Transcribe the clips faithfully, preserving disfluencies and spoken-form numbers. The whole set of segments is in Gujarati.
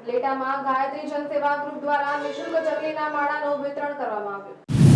ઉપલેટામાં ગાયત્રી જનસેવા ગ્રુપ દ્વારા નિઃશુલ્ક ચકલીના માળાનું વિતરણ કરવામાં આવ્યું।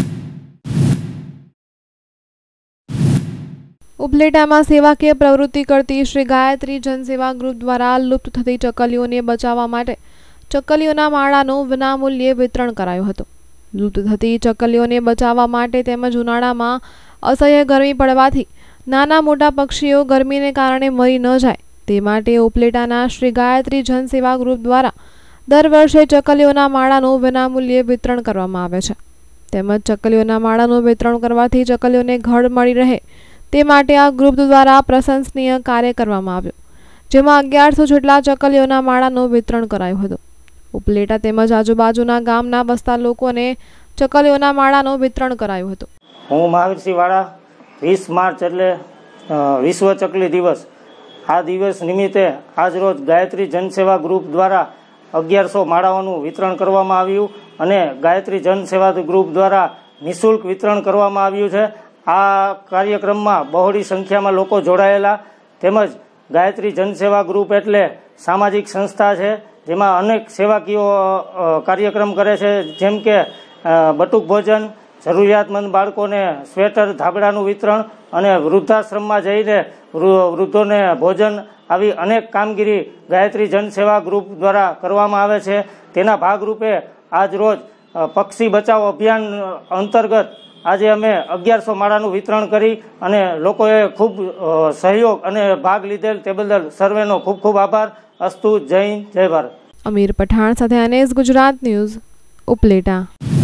ઉપલેટામાં સેવાકીય પ્રવૃત્તિ કરતી શ્રી ગાયત્રી જનસેવા ગ્રુપ દ્વારા લુપ્ત થતી ચકલીઓને બચાવવા માટે ચકલીઓના માળાનું વિનામૂલ્યે વિતરણ કરાયું હતું। લુપ્ત થતી ચકલીઓને બચાવવા માટે તેમજ ઉનાળામાં અસહ્ય ગરમી પડવાથી નાના મોટા પક્ષીઓ ગરમીને કારણે મરી ન જાય તે માટે ઉપલેટાના શ્રી ગાયત્રી જનસેવા ગ્રુપ દ્વારા દર વર્ષે ચકલીઓના માળાનું વિનામૂલ્યે વિતરણ કરવામાં આવે છે। તેમજ ચકલીઓના માળાનું વિતરણ કરવાથી ચકલીઓને ઘર મળી રહે તે માટે આ ગ્રુપ દ્વારા પ્રશંસનીય કાર્ય કરવામાં આવ્યું, જેમાં અગિયારસો જેટલા ચકલીઓના માળાનું વિતરણ કરાયું હતું। ઉપલેટા તેમજ આજુબાજુના ગામના વસતા લોકોને ચકલીઓના માળાનું વિતરણ કરાયું હતું। હું મહાવીરસિંહ વાળા વીસ માર્ચ એટલે વિશ્વ ચકલી દિવસ આ દિવસ નિમિત્તે આજ રોજ ગાયત્રી જનસેવા ગ્રુપ દ્વારા અગિયારસો માળાઓનું વિતરણ કરવામાં આવ્યું અને ગાયત્રી જનસેવા ગ્રુપ દ્વારા નિઃશુલ્ક વિતરણ કરવામાં આવ્યું છે। આ કાર્યક્રમમાં બહોળી સંખ્યામાં લોકો જોડાયેલા તેમજ ગાયત્રી જનસેવા ગ્રુપ એટલે સામાજિક સંસ્થા છે જેમાં અનેક સેવાકીય કાર્યક્રમ કરે છે, જેમ કે બટુક ભોજન, જરૂરિયાતમંદ બાળકોને સ્વેટર ધાબળાનું વિતરણ અને વૃદ્ધાશ્રમમાં જઈને વૃદ્ધોને ભોજન આવી અનેક કામગીરી ગાયત્રી જનસેવા ગ્રુપ દ્વારા કરવામાં આવે છે। તેના ભાગરૂપે આજ રોજ પક્ષી બચાવ અભિયાન અંતર્ગત આજે અમે અગિયારસો માળાનું વિતરણ કરી અને લોકોએ ખૂબ સહયોગ અને ભાગ લીધેલ તે બદલ સર્વેનો ખૂબ ખૂબ આભાર। અસ્તુ, જય હિન્દ, જય ભારત। અમીર પઠાણ સાથે અનેસ ગુજરાત ન્યૂઝ, ઉપલેટા।